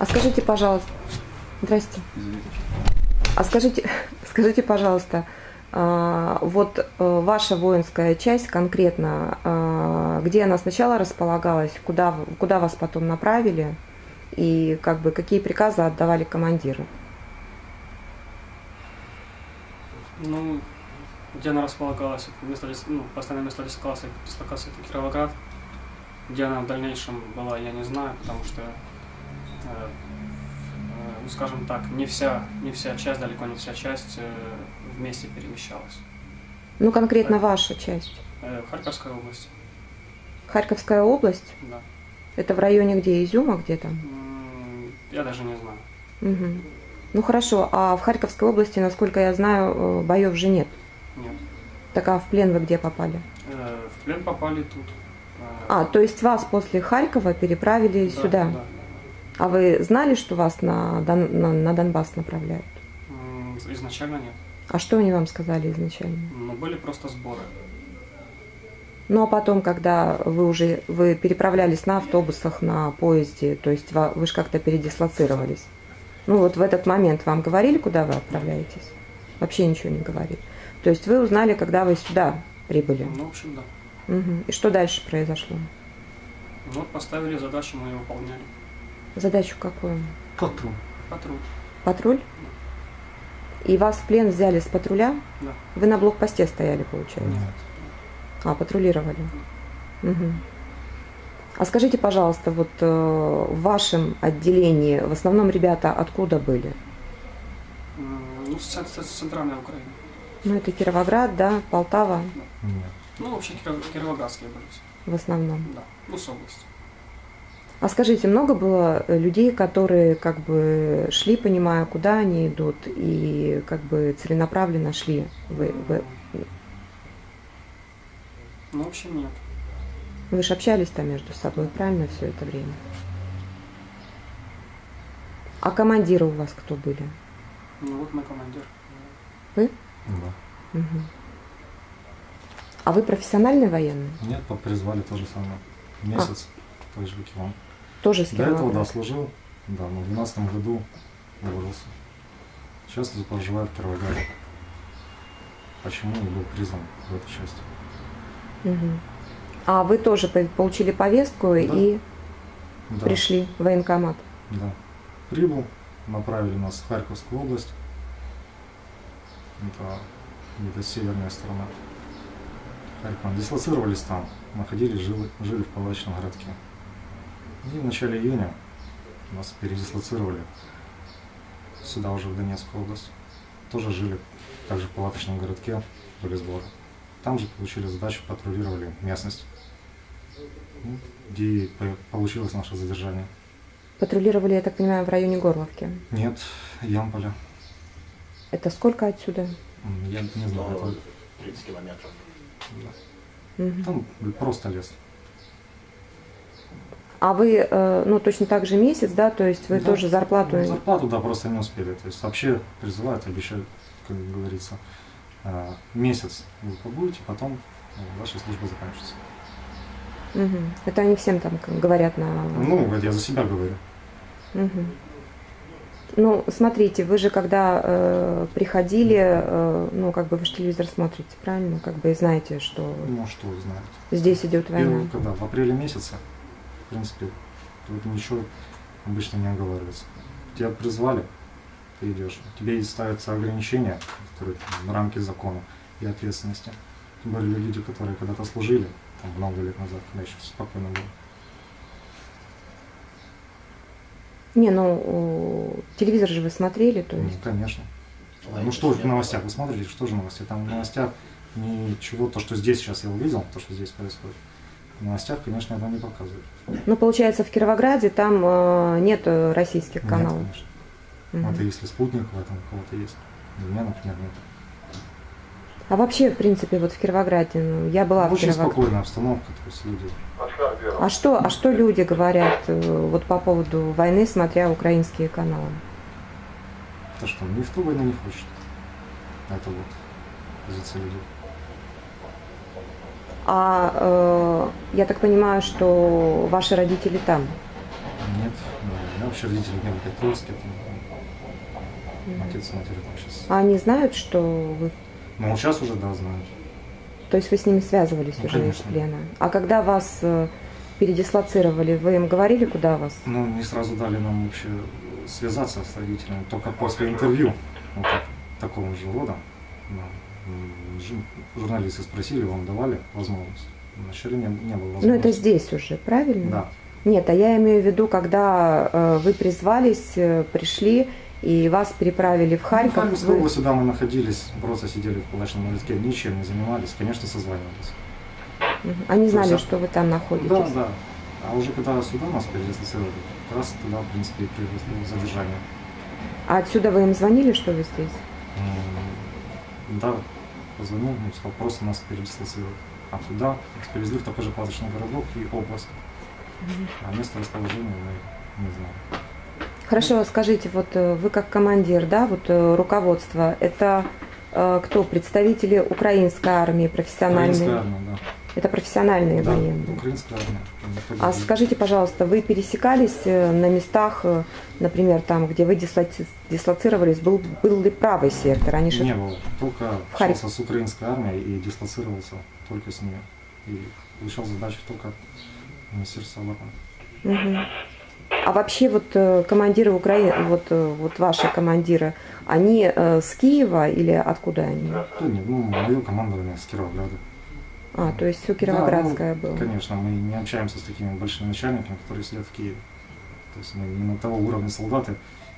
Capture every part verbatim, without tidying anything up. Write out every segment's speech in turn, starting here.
А скажите, пожалуйста, здрасте. А скажите, скажите, пожалуйста, вот ваша воинская часть конкретно, где она сначала располагалась, куда, куда вас потом направили и как бы какие приказы отдавали командиру? Ну, где она располагалась, место, ну, постоянное место дислокации, дислокации это Кировоград. Где она в дальнейшем была, я не знаю, потому что, э, э, ну, скажем так, не вся, не вся часть, далеко не вся часть э, вместе перемещалась. Ну, конкретно э, ваша часть? Э, Харьковская область. Харьковская область? Да. Это в районе где, Изюма где-то? Я даже не знаю. Угу. Ну хорошо, а в Харьковской области, насколько я знаю, боев же нет? Нет. Так а в плен вы где попали? Э, в плен попали тут. А, то есть вас после Харькова переправили да, сюда? Да, да. А вы знали, что вас на, Дон, на, на Донбасс направляют? Изначально нет. А что они вам сказали изначально? Ну, были просто сборы. Ну, а потом, когда вы уже вы переправлялись на автобусах, на поезде, то есть вы же как-то передислоцировались. Ну, вот в этот момент вам говорили, куда вы отправляетесь? Вообще ничего не говорили. То есть вы узнали, когда вы сюда прибыли? Ну, в общем, да. Угу. И что дальше произошло? Ну, поставили задачу, мы ее выполняли. Задачу какую? Патруль. Патруль. Патруль? Да. И вас в плен взяли с патруля? Да. Вы на блокпосте стояли, получается? Нет. А, патрулировали. Угу. А скажите, пожалуйста, вот э, в вашем отделении в основном ребята откуда были? Ну, с, с, с центральной Украины. Ну, это Кировоград, да, Полтава? Да. Нет. Ну, вообще кировоградские были. В основном? Да, ну, с области. А скажите, много было людей, которые как бы шли, понимая, куда они идут, и как бы целенаправленно шли в... в... Ну, в общем, нет. Вы же общались там между собой, правильно, все это время? А командиры у вас кто были? Ну, вот мой командир. Вы? Да. Угу. А вы профессиональный военный? Нет, призвали то же самое. Месяц, а. так же, как и вам. Тоже с До этого, да, служил, да, но в двенадцатом году уволился. Сейчас проживаю в Кировограде. Почему не был призван в эту часть? Угу. А вы тоже получили повестку да. и да. пришли в военкомат? Да. Прибыл, направили нас в Харьковскую область. Это где-то северная сторона Харькова. Дислоцировались там, находились, жили, жили в палаточном городке. И в начале июня нас передислоцировали сюда уже, в Донецкую область. Тоже жили также в палаточном городке, были сборы. Там же получили задачу, патрулировали местность, где и получилось наше задержание. Патрулировали, я так понимаю, в районе Горловки? Нет, Ямполя. Это сколько отсюда? Я не знаю. Это... тридцать километров. Да. Угу. Там просто лес. А вы, ну, точно так же месяц, да? То есть вы да. тоже зарплату... Ну, зарплату, да, просто не успели. То есть вообще призывают, обещают, как говорится, месяц вы побудете, потом ваша служба закончится. Угу. Это они всем там говорят на... Ну, это я за себя говорю. Угу. Ну, смотрите, вы же когда э, приходили, э, ну, как бы вы же телевизор смотрите, правильно? Как бы и знаете, что... Ну, что вы знаете. Здесь идет война. Первый, когда в апреле месяце, в принципе, тут ничего обычно не оговаривается. Тебя призвали, ты идешь. Тебе ставятся ограничения, которые в рамки закона и ответственности. Были люди, которые когда-то служили, там, много лет назад, когда еще все спокойно было. Не, ну, телевизор же вы смотрели, то есть? Ну, конечно. Ну что в новостях, вы смотрите, что же в новостях? Там в новостях ничего, то, что здесь сейчас я увидел, то, что здесь происходит, в новостях, конечно, этого не показывают. Ну, получается, в Кировограде там э, нет российских каналов? Нет, конечно. Угу. Это если спутник в этом у кого-то есть. У меня, например, нет. А вообще, в принципе, вот в Кировограде, ну, я была Очень в Кировограде. Очень спокойная обстановка, то есть люди. А что, а что люди говорят вот по поводу войны, смотря украинские каналы? То, что никто войны не хочет. Это вот позиция людей. А э, я так понимаю, что ваши родители там? Нет, я в вообще родители не в Петровске. Отец и матерь там сейчас. А они знают, что вы... Ну, вот сейчас уже, да, знают. То есть вы с ними связывались Ну, уже конечно. из плена? А когда вас э, передислоцировали, вы им говорили, куда вас? Ну, не сразу дали нам вообще связаться с родителями, только после интервью, вот так, такого же рода. Да. М, жу- Журналисты спросили, вам давали возможность? Вначале не, не было возможности. Ну, это здесь уже, правильно? Да. Нет, а я имею в виду, когда э, вы призвались, э, пришли, и вас переправили в Ну, в Харьков. Харьковской вы- области, да, мы находились, просто сидели в палачном городке, ничем не занимались, конечно, созванивались. Мгм. Они знали, есть, что вы там находитесь? Да, да. А уже когда сюда нас передислоцировали, как раз туда, в принципе, и произошло задержание. А отсюда вы им звонили, что вы здесь? М, Да, позвонил, ну, сказал, просто нас передислоцировали. А туда нас перевезли в такой же палаточный городок и область. А место расположения мы не знаем. Хорошо, скажите, вот э, вы как командир, да, вот э, руководство, это э, кто? Представители украинской армии, профессиональные? Украинская армия, да. Это профессиональные Да, военные. украинская армия. А скажите, пожалуйста, вы пересекались э, на местах, э, например, там, где вы дислоци- дислоцировались, был, был ли правый сектор? Они же- Не было. Только В Харь- общался с украинской армией и дислоцировался только с ними. И получал задачи только Министерства обороны. Мгм. А вообще вот э, командиры Украины, вот, э, вот ваши командиры, они э, с Киева или откуда они? Да нет, ну, мое командование с Кировограда. А, то есть все Кировоградское Да, ну, было. Конечно, мы не общаемся с такими большими начальниками, которые сидят в Киеве. То есть мы не на того уровня солдаты.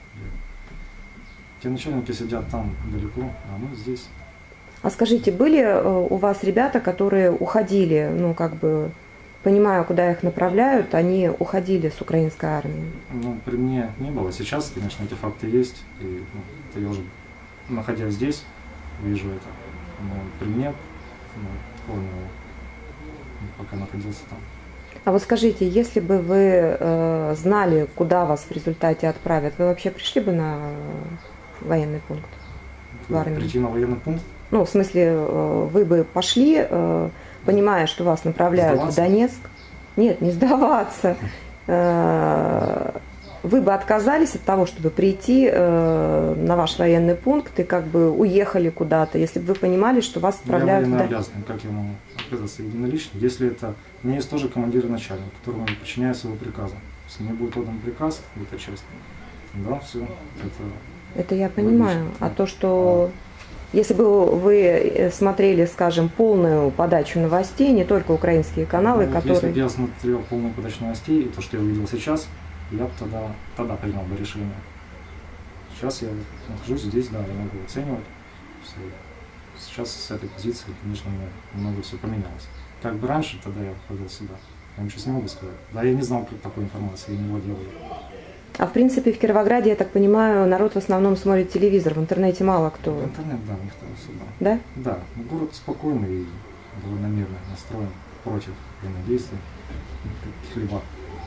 Те начальники сидят там далеко, а мы здесь. А скажите, были э, у вас ребята, которые уходили, ну как бы, понимая, куда их направляют, они уходили с украинской армии? Ну, при мне не было. Сейчас, конечно, эти факты есть. И ну, это я уже, находясь здесь, вижу это. Но при мне ну, такого не было. Пока находился там. А вот скажите, если бы вы э, знали, куда вас в результате отправят, вы вообще пришли бы на военный пункт в армию? Прийти на военный пункт? Ну, в смысле, э, вы бы пошли, э, понимая, что вас направляют Сдаваться? в Донецк? Нет, не сдаваться. Э, Вы бы отказались от того, чтобы прийти э, на ваш военный пункт и как бы уехали куда-то, если бы вы понимали, что вас Я отправляют в военно Донецк? обязан, как я могу отказаться единолично, если это... У меня есть тоже командир и начальник, которому я подчиняюсь его приказам. Если мне будет отдан приказ, эта часть, да, все, это... Это я понимаю. А то, что если бы вы смотрели, скажем, полную подачу новостей, не только украинские каналы, Ну, вот которые... Если бы я смотрел полную подачу новостей, и то, что я увидел сейчас, я бы тогда, тогда принял бы решение. Сейчас я нахожусь здесь, да, я могу оценивать все. Сейчас с этой позиции, конечно, мне много все поменялось. Как бы раньше, тогда я ходил сюда. Я вам сейчас не могу сказать. Да, я не знал как такой информации, я не владел ее. А в принципе в Кировограде, я так понимаю, народ в основном смотрит телевизор, в интернете мало кто. В интернет, да, никто сюда. Да? Да, но город спокойный и довольно мирно настроен против военных действий, каких-либо.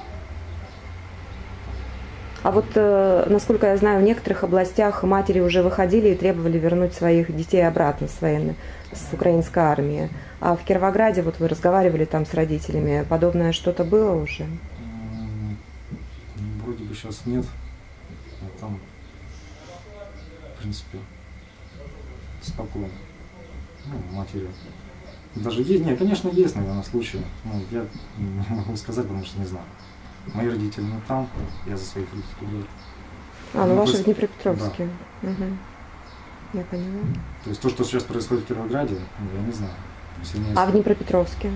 А вот, э, насколько я знаю, в некоторых областях матери уже выходили и требовали вернуть своих детей обратно с военной, с украинской армии. А в Кировограде, вот вы разговаривали там с родителями, подобное что-то было уже? М, Вроде бы сейчас нет, а там, в принципе, спокойно. Ну, матери. Даже есть, нет, конечно, есть, наверное, случаи. Ну, я не могу сказать, потому что не знаю. Мои родители не там, я за своих родителей говорю. А, ну Ну, ваши то в есть- Днепропетровске. Угу. Я поняла. То есть то, что сейчас происходит в Кировограде, ну, я не знаю. То есть у меня А в есть- Днепропетровске?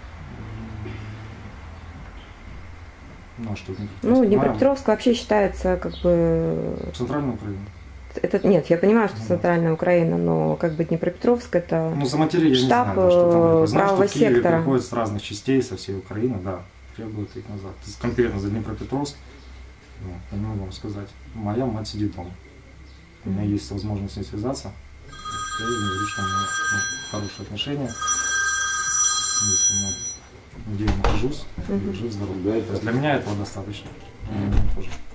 Ну, а что, Ну, Днепропетровск вообще считается как бы... Центральная Украина. Это, нет, я понимаю, что Ну. центральная Украина, но как бы Днепропетровск это... Ну, за матерей я не штаб, знаю, да, что там. э, Знаю, правого что в Киеве сектора. приходят с разных частей, со всей Украины, да, требуют их назад. То есть конкретно за Днепропетровск, ну, я не могу вам сказать. Моя мать сидит дома. У меня есть возможность с ней связаться. Я ей говорю, что у меня ну, хорошие отношения. Если я где я нахожусь, Мгм. жив, здоров. То есть для меня этого достаточно. И мне тоже.